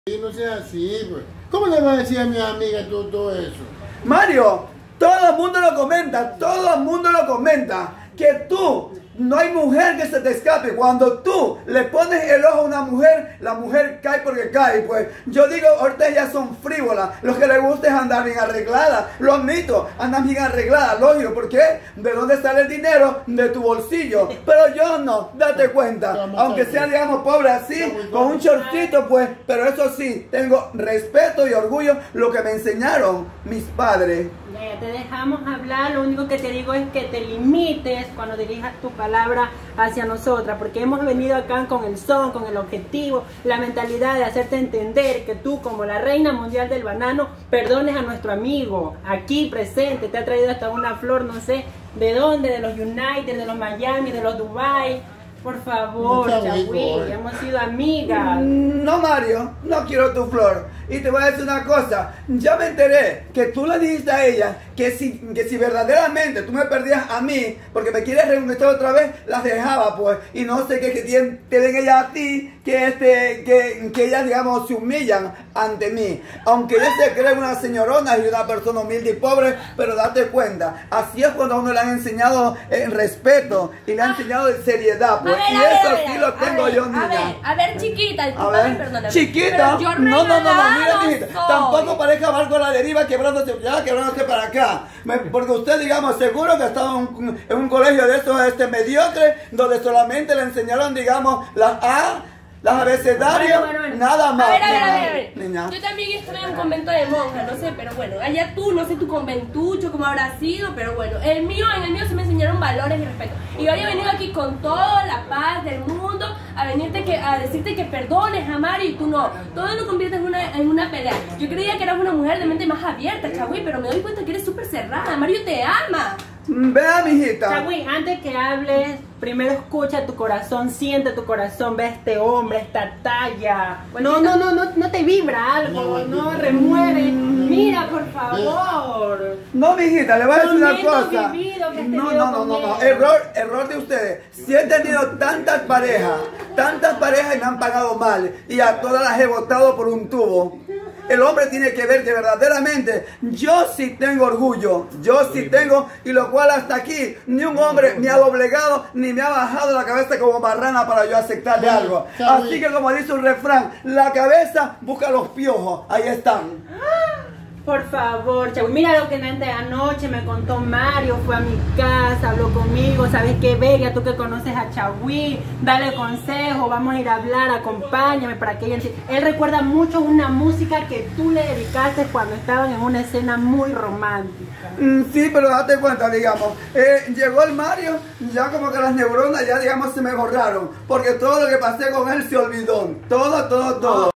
Y no sea así, pues. ¿Cómo le vas a decir a mi amiga todo eso? Mario, todo el mundo lo comenta, todo el mundo lo comenta, que tú, no hay mujer que se te escape. Cuando tú le pones el ojo a una mujer, la mujer cae porque cae. Pues yo digo, ahorita ellas son frívolas. Lo que les gusta es andar bien arregladas. Lo admito, andan bien arregladas, lógico. ¿Por qué? ¿De dónde sale el dinero? De tu bolsillo. Pero yo no, date cuenta. Aunque sea, digamos, pobre así, con un shortcito, pues. Pero eso sí, tengo respeto y orgullo lo que me enseñaron mis padres. Ya te dejamos hablar, lo único que te digo es que te limites cuando dirijas tu palabra hacia nosotras, porque hemos venido acá con el son, con el objetivo, la mentalidad de hacerte entender que tú, como la reina mundial del banano, perdones a nuestro amigo aquí presente. Te ha traído hasta una flor, no sé de dónde, de los United, de los Miami, de los Dubai. Por favor, Chagüí, hemos sido amigas. No, Mario, no quiero tu flor. Y te voy a decir una cosa, ya me enteré que tú le dijiste a ella que si verdaderamente tú me perdías a mí, porque me quieres reconquistar otra vez, las dejaba, pues. Y no sé qué tienen ellas a ti, que ellas, digamos, se humillan ante mí. Aunque ella se cree una señorona y una persona humilde y pobre, pero date cuenta, así es cuando a uno le han enseñado respeto y le han enseñado seriedad, pues. Y eso sí lo tengo yo, niña. A ver, chiquita, perdóname. Chiquita, no, mira, mijita, tampoco pareja va con la deriva quebrándose para acá. Porque usted, digamos, seguro que estaba en un colegio de estos mediocre, donde solamente le enseñaron, digamos, las abecedarios, nada más. A ver. Yo también estuve en un convento de monjas, no sé, pero bueno, allá tú, no sé tu conventucho, cómo habrá sido, pero bueno, en el mío se me enseñaron valores y respeto. Y yo había venido aquí con toda la paz del mundo a decirte que perdones a Mario y tú no. Todo lo conviertes en una pelea. Yo creía que eras una mujer de mente más abierta, Chagüí, pero me doy cuenta que eres súper cerrada. Mario te ama. Vea, mijita. Chagüí, antes que hables, primero escucha tu corazón, siente tu corazón, ve a este hombre, esta talla. No te vibra algo, no remueve. Mira, por favor. No, mijita, le voy a decir una cosa. No. Error de ustedes. Si he tenido tantas parejas y me han pagado mal, y a todas las he botado por un tubo. El hombre tiene que ver que verdaderamente yo sí tengo orgullo, y lo cual hasta aquí ni un hombre me ha doblegado ni me ha bajado la cabeza como marrana para yo aceptarle algo. Así que, como dice un refrán, la cabeza busca los piojos, ahí están. Por favor, Chagüí, mira lo que anoche me contó Mario, fue a mi casa, habló conmigo, ¿sabes qué, Bella? Tú que conoces a Chagüí, dale consejo, vamos a ir a hablar, acompáñame para que ella entienda. Él recuerda mucho una música que tú le dedicaste cuando estaban en una escena muy romántica. Sí, pero date cuenta, digamos, llegó el Mario, ya como que las neuronas ya, digamos, se me borraron, porque todo lo que pasé con él se olvidó, todo.